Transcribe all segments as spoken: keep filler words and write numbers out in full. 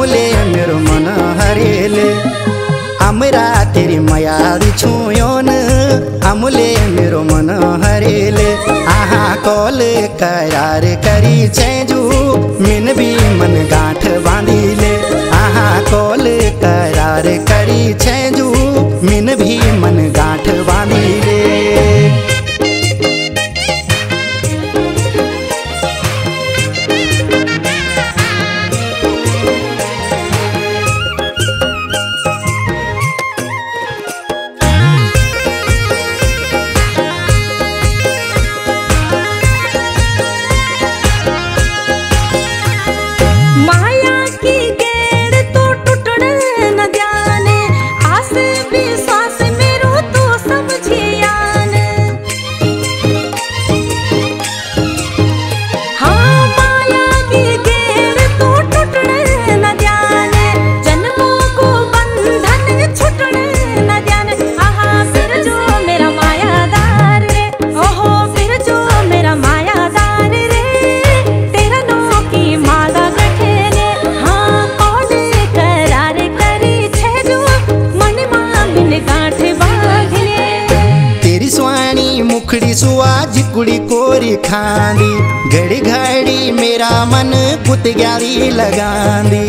अमुले मेरो मन हरेले हमरा तेरी माया छुयोन अमुले मेरो मन हरेले आहा कॉल करार करी चेजू मिन भी मन गांठ बांधीले आहा कॉल करार करी चेजू मिन भी मन गांठ बांधीले। मुखड़ी सुआ जिकुड़ी कोरी खांदी घड़ी घड़ी मेरा मन पुत ग्यारी लगांदी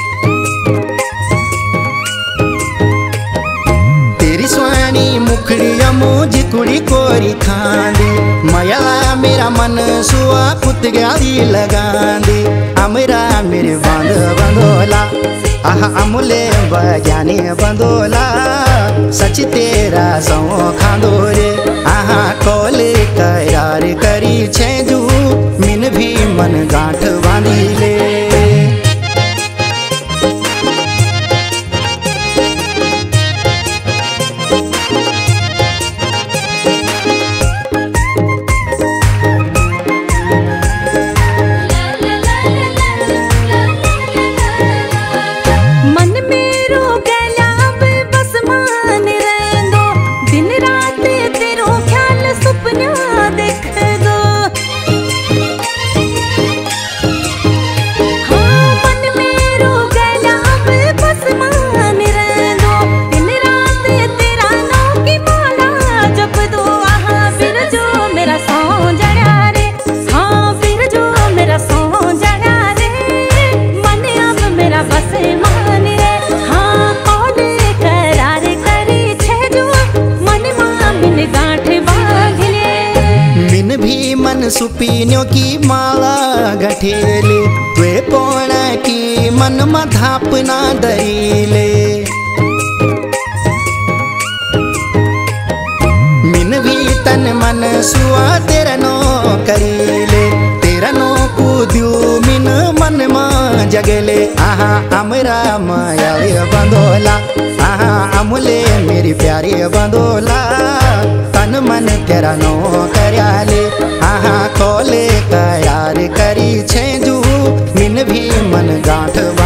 तेरी स्वानी मुखड़ी अमो जिकुड़ी कोरी खांदी मयला मेरा मन सुआ पुत ग्यारी लगांदी अमरा मेरे बांध बंदोला आहा अमुले बजाने बंदोला सच तेरा सौ खांदो रे आहा कॉल करार करी छेजू मिन भी मन गांठ बांधीले। सुपीन्यों की माला गठेले वे पोण की मन मधापना दरीले मिन भी तन मन सुआ तेरा नो करीले तेरा नो कूद्यू मिन मन मा जगले आहा अमरा माया बंदोला आहा अमुले मेरी प्यारी बंदोला तन मन तेरा नो करयाले आहा कॉल करार करी छेजू मिन भी मन गांठ